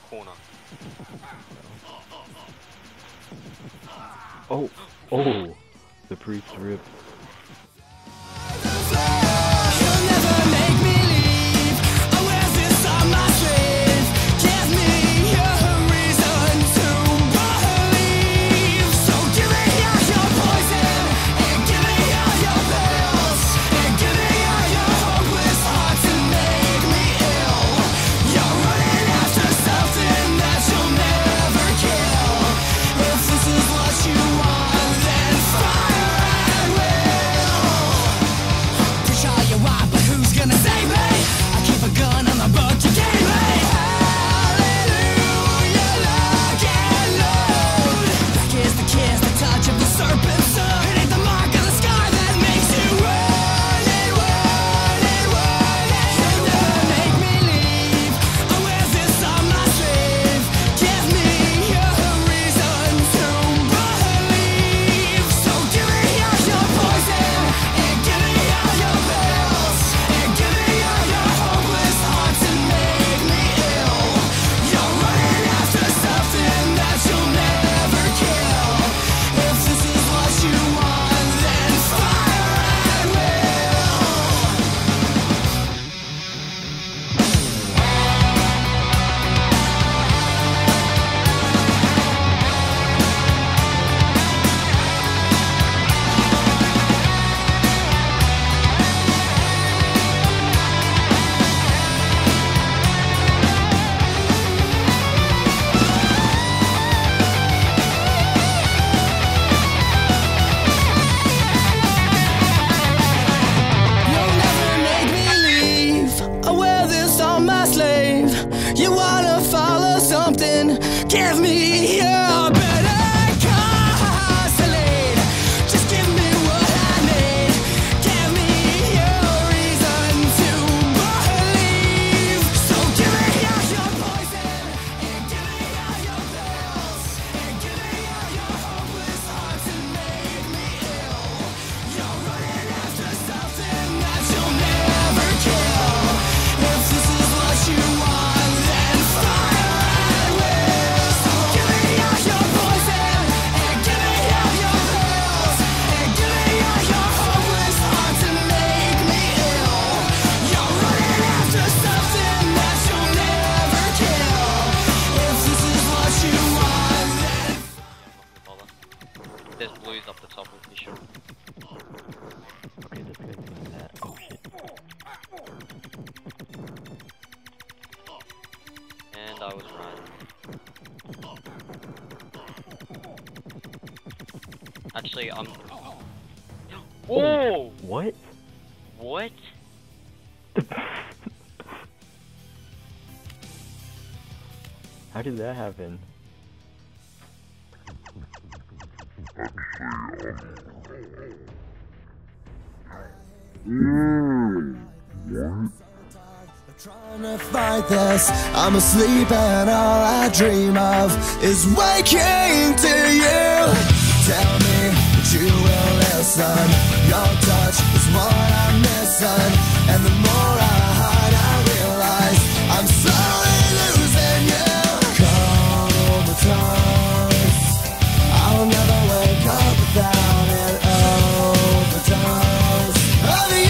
corner. Oh, oh, the priest rip. Give me your better consolate. Just give me what I need. Give me your reason to believe. So give me all your poison, and give me all your pills, and give me all your hopeless hearts and make me ill. You're running after something that you'll never kill. If this is what you want, then fire. There's blues up the top of the shore. Okay, that's good. That. Oh shit. And I was right. Actually, I'm... Oh! What? What? How did that happen? Trying to fight this, I'm asleep and all I dream of is waking to you. Tell me that you will listen. Your touch is what I'm missing, and the more I hide, I realize I'm slowly losing you. Comatose, I'll never wake up without an overdose of you.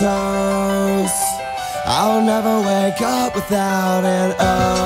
Comatose. I'll never wake up without an